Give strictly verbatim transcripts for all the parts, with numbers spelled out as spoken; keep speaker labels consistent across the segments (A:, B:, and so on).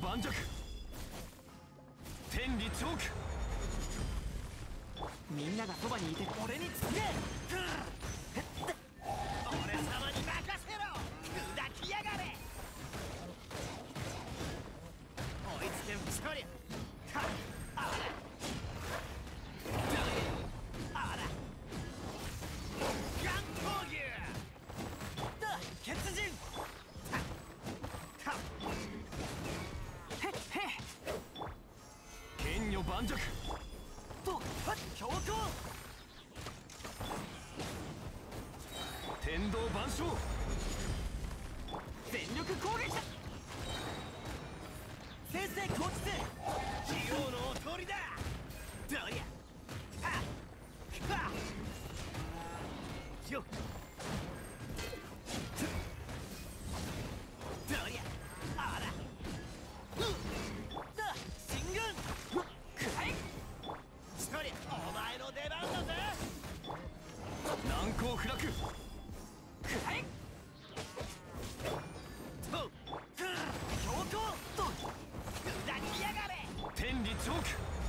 A: 盤石。天理チョーク。
B: みんながそばにいて俺につけ。
C: 俺様に任せろ。砕きやがれ。追いつけんそりゃ。はっあらあらガン闘牛だ血人たた
B: へっへ
A: 剣女盤石。
B: とはっ強行。
A: 天道万象。
B: 全力攻撃だ。先制後日
C: ジオウのおとりだ。どりゃはっはっよっどりゃあら
B: だ進軍くらい。
C: そりゃお前の出番だぜ。
A: 難攻不落。
B: くらい
C: と
B: 強行と
C: 砕きやがれ。
A: 天理チョーク。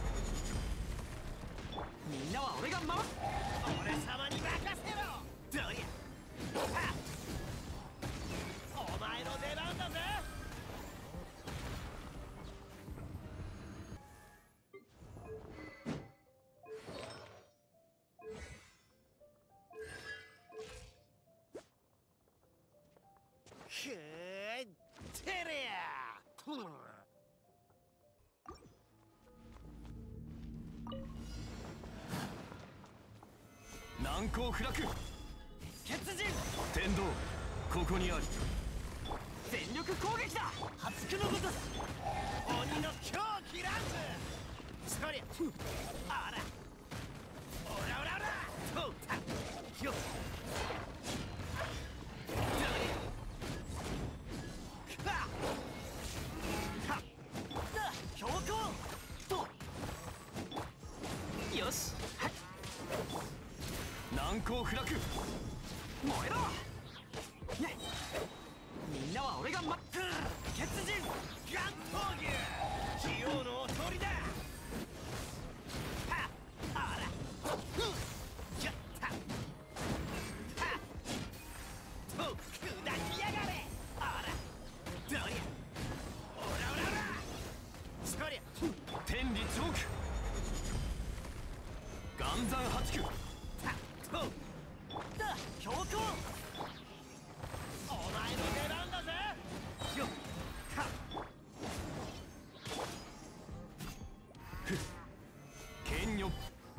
B: みんなは俺が守る。
C: 俺様に任せろ。どりゃはっお前の出番だぜ。くーてりゃ
A: 難攻不落。
B: 血人
A: 天道ここにある。
B: 全力攻撃だ。初九のごとし
C: 鬼の狂気乱舞。そりゃあらオラオラオラとたよっはっはっ
B: だ強行とよしはっ
A: 難攻不落。
B: 燃えろ。ねみんなは俺がま血人
C: ガン闘牛ジオウのおとりだ。はっあらふっやったはっと砕きやがれ。あらどりゃオラオラオラそりゃ
A: 天理チョーク。岩山八九。
C: たっと
B: だ強行
C: お前の出番だぜ。よっはっ
A: 剣女。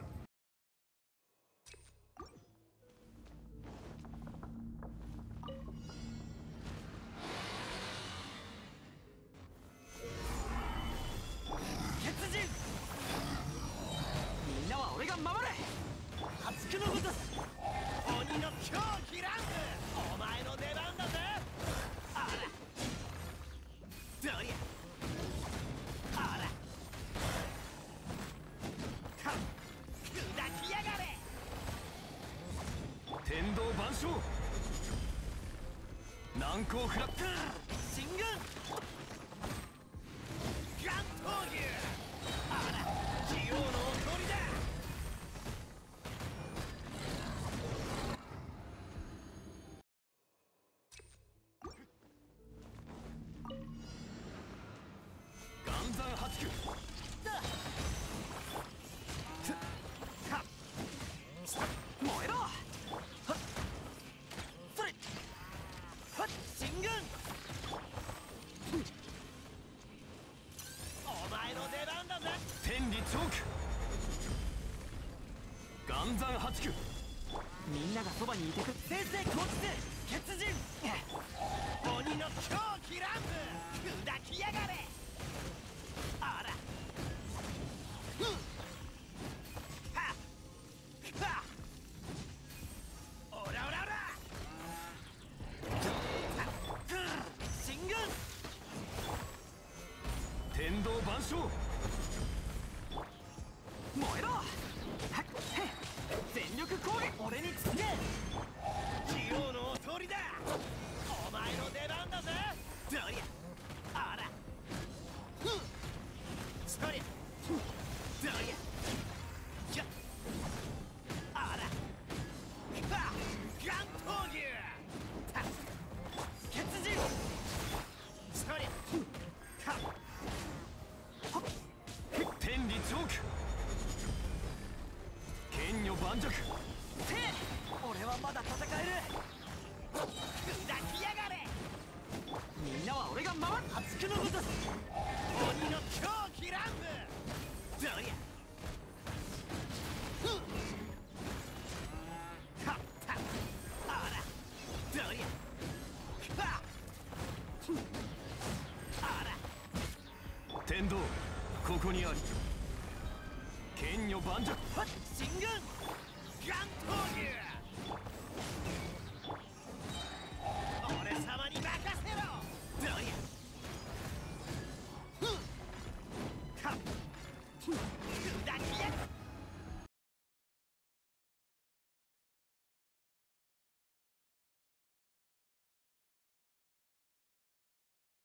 B: 血人みんなは俺が守れ。初九のごとし
C: 鬼の狂気乱舞。お前の出番だぜ。あらどりゃあらはっ砕きやがれ。
A: 天道万象。難攻不落。
B: 進軍
C: ガン闘牛あらジオウのおとりだ。
A: 岩山八九。
B: だ
C: はっ
B: 燃えろ。はっそれはっ進軍
C: お前の出番だぜ。
A: 天理チョーク。岩山八九。
B: みんながそばにいてく先制後日血人
C: 鬼の狂気乱舞。砕きやがれ。あらふっはっはっオラオラオラ
B: 進軍
A: 天道万象。
B: 燃えろ。はっへっ全力攻撃俺につけ。
C: ジオウのおとりだ。お前の出番だぜ。どりゃあら
B: まだ戦える。
C: 砕きやがれ。
B: みんなは俺が守る。破竹のごとし。
C: 鬼の狂気乱舞。
B: どりゃ。
C: はったあら
B: どりゃ。
C: はっあら
A: 天道ここにあり。剣女盤石。
B: はっ進軍。
C: ガン闘牛。俺様に任せろ。
B: どりゃ。
C: はっ砕